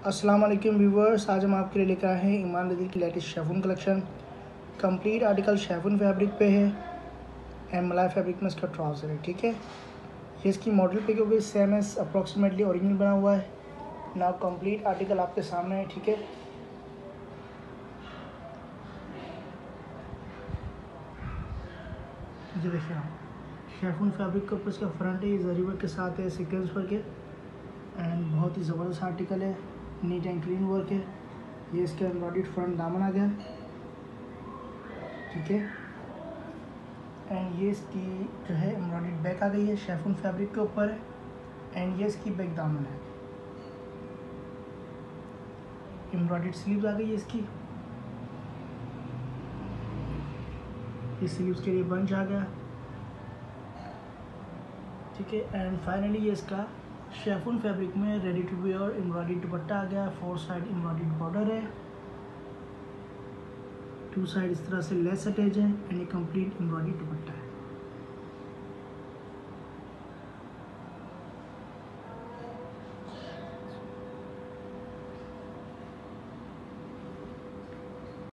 अस्सलाम वालेकुम व्यूवर्स, आज हम आपके लिए लेकर आए हैं ईमान नज़ीर की latest chiffon collection. Complete article chiffon fabric पे है एंड मलाई फैब्रिक में इसका ट्राउज़र है। ठीक है, ये इसकी मॉडल पे क्योंकि सेम एस अप्रॉक्सीमेटली ओरिजिनल बना हुआ है ना। कंप्लीट आर्टिकल आपके सामने है। ठीक है, ये देखिए आप शेफून फैब्रिक के ऊपर इसका फ्रंट है, ये जरी वर्क के साथ है, सीक्वेंस वर्क है एंड बहुत ही ज़बरदस्त आर्टिकल है, नीट एंड क्लीन वर्क है। ये इसका एम्ब्रॉयडर्ड फ्रंट दामन आ गया। ठीक है, एंड ये इसकी जो है एम्ब्रॉयडर्ड बैक आ गई है, शेफून फैब्रिक के ऊपर है एंड ये इसकी बैक दामन है। एम्ब्रॉयडर्ड स्लीव्स आ गई है इसकी, इस स्लीव्स के लिए बंच आ गया। ठीक है, एंड फाइनली ये इसका शेफून फैब्रिक में ready to wear embroidered dupatta आ गया। 4 साइड एम्ब्रॉयडर्ड बॉर्डर है, 2 साइड इस तरह से लेस अटैच है एंड ये कंप्लीट एम्ब्रॉयडर्ड दुपट्टा है।